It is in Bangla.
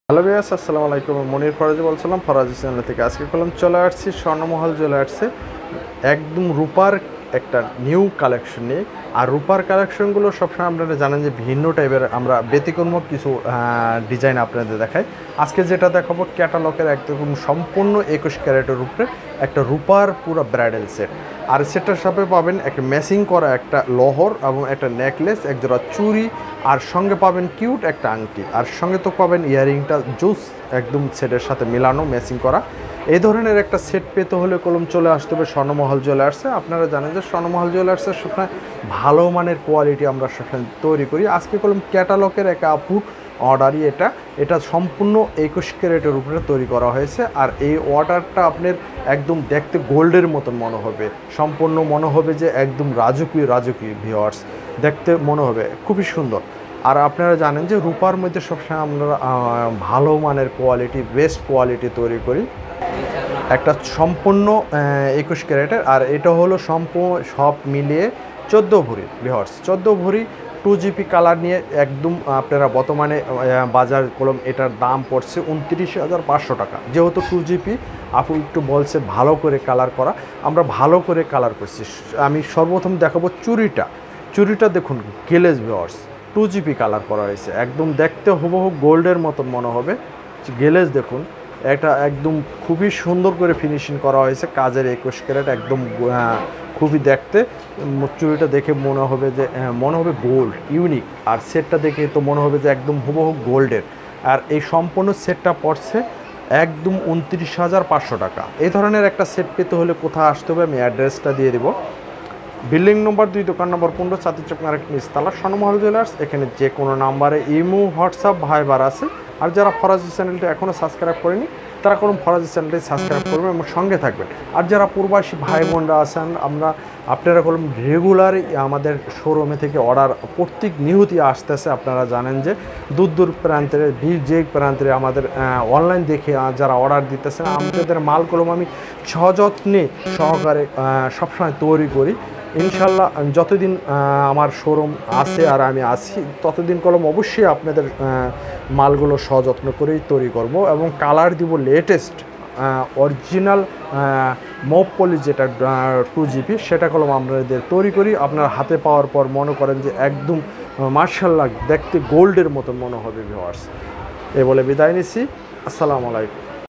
হ্যালো ভিউয়ার্স, আসসালামু আলাইকুম। মনির ফরাজি বলছিলাম ফরাজি চ্যানেল থেকে। আজকে কলম চলে আসছি স্বর্ণমহল জুয়েলার্সে একদম রূপার একটা নিউ কালেকশন নিয়ে। আর রূপার কালেকশনগুলো সবসময় আপনারা জানেন যে ভিন্ন টাইপের, আমরা ব্যতিক্রম কিছু ডিজাইন আপনাদের দেখাই। আজকে যেটা দেখাবো ক্যাটালগের একদম সম্পূর্ণ 21 ক্যারেটের উপরে একটা রূপার পুরো ব্রাইডাল সেট। আর সেটার সাথে পাবেন একটা ম্যাচিং করা একটা লহর এবং একটা নেকলেস, একজোড়া চুড়ি, আর সঙ্গে পাবেন কিউট একটা আংটি, আর সঙ্গে তো পাবেন ইয়ারিংটা জুস একদম সেটের সাথে মেলানো ম্যাচিং করা। এই ধরনের একটা সেট পেতে হলে কলম চলে আসতে হবে স্বর্ণমহল জুয়েলার্সে। আপনারা জানেন যে স্বর্ণমহল জুয়েলার্সের সবসময় ভালো মানের কোয়ালিটি আমরা সবসময় তৈরি করি। আজকে কলম ক্যাটালগের একটা আপুর অর্ডারই এটা সম্পূর্ণ 21 ক্যারেটের উপরে তৈরি করা হয়েছে। আর এই অর্ডারটা আপনার একদম দেখতে গোল্ডের মতন মনে হবে, সম্পূর্ণ মনে হবে যে একদম রাজকীয় ভিউয়ার্স, দেখতে মনে হবে খুবই সুন্দর। আর আপনারা জানেন যে রূপার মধ্যে সবসময় আমরা ভালো মানের কোয়ালিটি, বেস্ট কোয়ালিটি তৈরি করি। একটা সম্পূর্ণ 21 ক্যারেটের, আর এটা হলো সম্পূর্ণ সব মিলিয়ে 14 ভরি ভিউয়ার্স, 14 ভরি 2GB কালার নিয়ে একদম আপনারা বর্তমানে বাজার কলম এটার দাম পড়ছে 29,500 টাকা। যেহেতু 2GB আপু একটু বলছে ভালো করে কালার করা, আমরা ভালো করে কালার করছি। আমি সর্বপ্রথম দেখাবো চুড়িটা দেখুন, গ্লেজ ভিউয়ার্স, 2GB কালার করা হয়েছে, একদম দেখতে হুবহু গোল্ডের মতন মনে হবে। গ্লেজ দেখুন, এটা একদম খুবই সুন্দর করে ফিনিশিং করা হয়েছে, কাজের 21 ক্যারেট একদম খুবই দেখতে। চুড়িটা দেখে মনে হবে যে গোল্ড ইউনিক, আর সেটটা দেখে তো মনে হবে যে একদম হুবহু গোল্ডের। আর এই সম্পূর্ণ সেটটা পড়ছে একদম 29,500 টাকা। এই ধরনের একটা সেট পেতে হলে কোথায় আসতে হবে আমি অ্যাড্রেসটা দিয়ে দেবো। বিল্ডিং নম্বর 2, দোকান নম্বর 15, ছাতি চক মার্কেট, নিচতলা, স্বর্ণমহল জুয়েলার্স। এখানে যে কোনো নাম্বারে ইমো, হোয়াটসঅ্যাপ, ভাইবার আছে। আর যারা ফরাজি চ্যানেলটি এখনও সাবস্ক্রাইব করেনি তারা কোনো ফরাজি চ্যানেলটি সাবস্ক্রাইব করবেন এবং সঙ্গে থাকবেন। আর যারা প্রবাসী ভাই বোনরা আছেন, আপনারা কোনো রেগুলার আমাদের শোরুমে থেকে অর্ডার প্রত্যেক নিয়তি আসতেছে। আপনারা জানেন যে দূর প্রান্তের যে প্রান্তের আমাদের অনলাইন দেখে যারা অর্ডার দিতেছেন, আমাদের মাল কলম আমি সযত্নে সহকারে সবসময় তৈরি করি। ইনশাল্লাহ যতদিন আমার শোরুম আছে আর আমি আছি ততদিন কলম অবশ্যই আপনাদের মালগুলো সযত্ন করেই তৈরি করব এবং কালার দিব লেটেস্ট অরিজিনাল মপ পলি, যেটা 2GB, সেটা কলম আমাদের তৈরি করি। আপনার হাতে পাওয়ার পর মনে করেন যে একদম মাশাআল্লাহ দেখতে গোল্ডের মতো মনে হবে ভিউয়ার্স। এ বলে বিদায় নিচ্ছি, আসসালামু আলাইকুম।